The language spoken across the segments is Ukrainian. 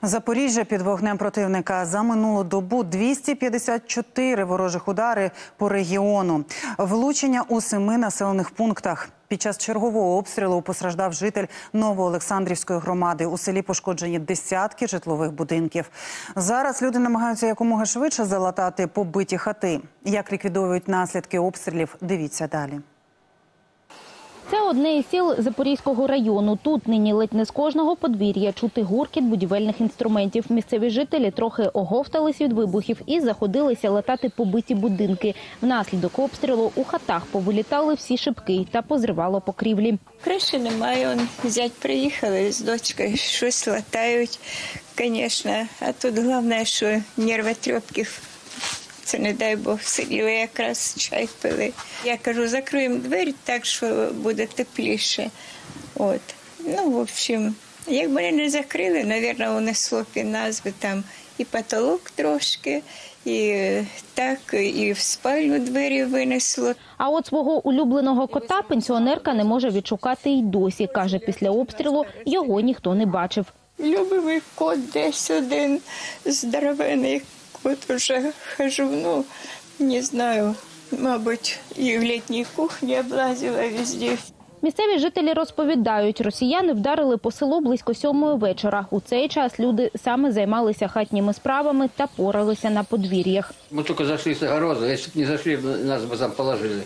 Запоріжжя під вогнем противника. За минулу добу 254 ворожих удари по регіону. Влучення у 7 населених пунктах. Під час чергового обстрілу постраждав житель Новоолександрівської громади. У селі пошкоджені десятки житлових будинків. Зараз люди намагаються якомога швидше залатати побиті хати. Як ліквідовують наслідки обстрілів, дивіться далі. Це одне із сіл Запорізького району. Тут нині ледь не з кожного подвір'я чути гуркіт будівельних інструментів. Місцеві жителі трохи оговтались від вибухів і заходилися латати побиті будинки. Внаслідок обстрілу у хатах повилітали всі шибки та позривало покрівлі. Криші немає, зять приїхали з дочкою, щось латають, звісно. А тут головне, що нервотрепків. Це, не дай Бог, сиділи, якраз чай пили. Я кажу, закриємо двері так, що буде тепліше. От. Ну, в общем, як мене не закрили, мабуть, унесло під назви там і потолок трошки, і так, і в спальню двері винесло. А от свого улюбленого кота пенсіонерка не може відшукати й досі. Каже, після обстрілу його ніхто не бачив. Любимий кот десь один, здоровений. От уже хожу, не знаю, мабуть, і в літній кухні облазила везде. Місцеві жителі розповідають, росіяни вдарили по селу близько 7-ї вечора. У цей час люди саме займалися хатніми справами та поралися на подвір'ях. Ми тільки зайшли з огорозу, якщо б не зайшли, нас б там положили.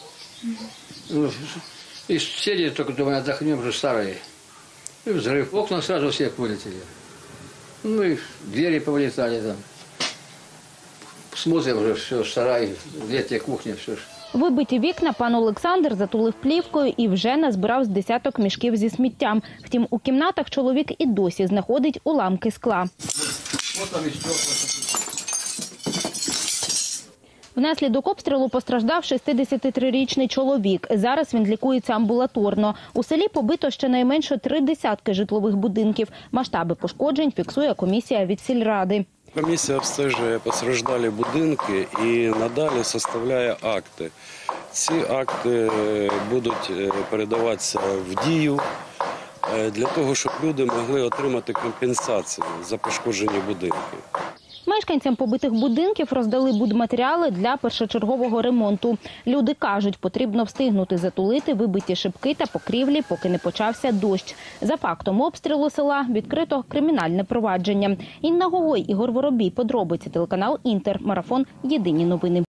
І сиділи, тільки думаю, віддохнемо, вже старі. І взрив. Окна одразу всі вилетіли. Ну і двері повилітали там. Смотрим вже все, сарай, літня кухня, все ж. Вибиті вікна пан Олександр затулив плівкою і вже назбирав з десяток мішків зі сміттям. Втім, у кімнатах чоловік і досі знаходить уламки скла. Внаслідок обстрілу постраждав 63-річний чоловік. Зараз він лікується амбулаторно. У селі побито щонайменше 3 десятки житлових будинків. Масштаби пошкоджень фіксує комісія від сільради. Комісія обстежує постраждалі будинки і надалі составляє акти. Ці акти будуть передаватися в дію для того, щоб люди могли отримати компенсацію за пошкоджені будинки. Мешканцям побитих будинків роздали будматеріали для першочергового ремонту. Люди кажуть, потрібно встигнути затулити вибиті шибки та покрівлі, поки не почався дощ. За фактом обстрілу села відкрито кримінальне провадження. Інна Гогой, Ігор Воробій. Подробиці, телеканал «Інтер». Марафон. Єдині новини.